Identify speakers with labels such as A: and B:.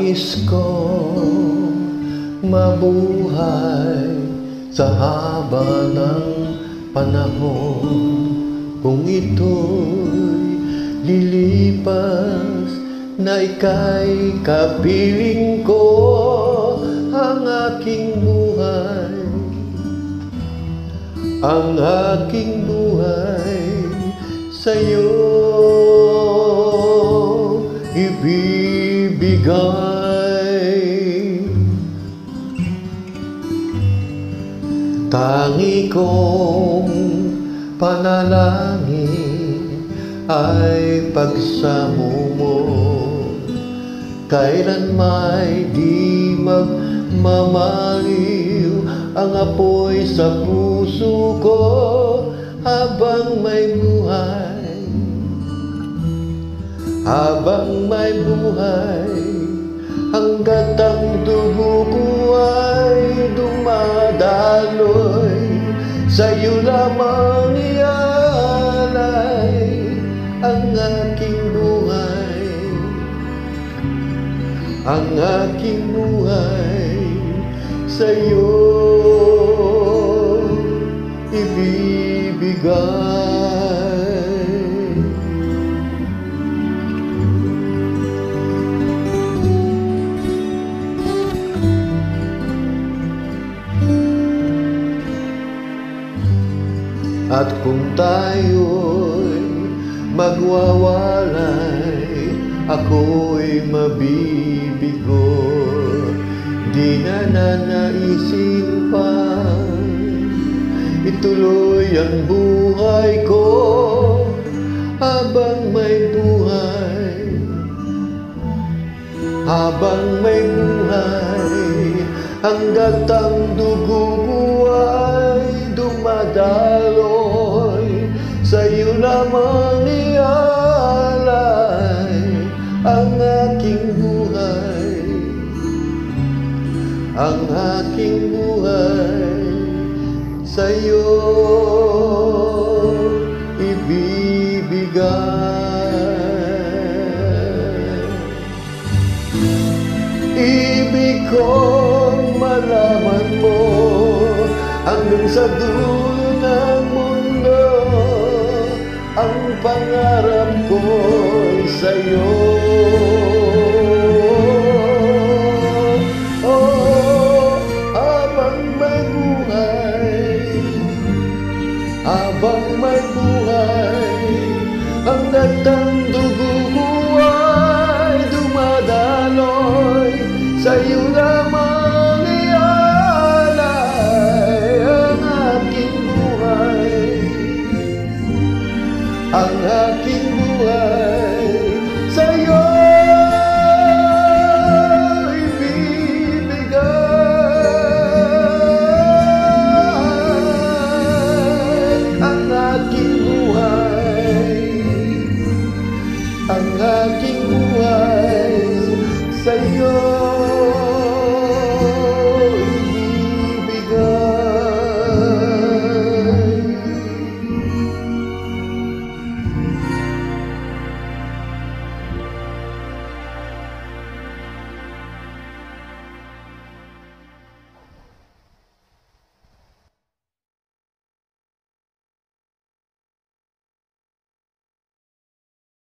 A: Nais ko mabuhay sa haba ng panahon. Kung ito'y lilipas na ika'y kapiling ko, ang aking buhay, ang aking buhay sa'yo ibibigay. Tangi kong panalangin ay pagsamo mo, kailan may di magmamaliw ang apoy sa puso ko habang may buhay. Habang may buhay, hanggat ang dugo ko ay dumadaloy, sa'yo lamang ialay ang aking buhay, ang aking buhay sa'yo ibibigay. At kung tayo'y magwawalay, ako'y mabibigo, di na nanaisin pa ituloy ang buhay ko habang may buhay. Habang may buhay, hanggat ang dugo ko ay dumadaloy, sa'yo lamang ialay ang aking buhay, ang aking buhay sa'yo ibibigay. Ibig kong malaman mo hanggang sa dulo ng mundo, ang pangarap ko'y sa'yo. Oh, habang may buhay, habang may buhay, hanggat ang dugo ko ay dumadaloy, sa'yo lamang ialay ang aking buhay, ang aking buhay sa'yo ibibigay. Ang aking buhay, ang aking buhay sa'yo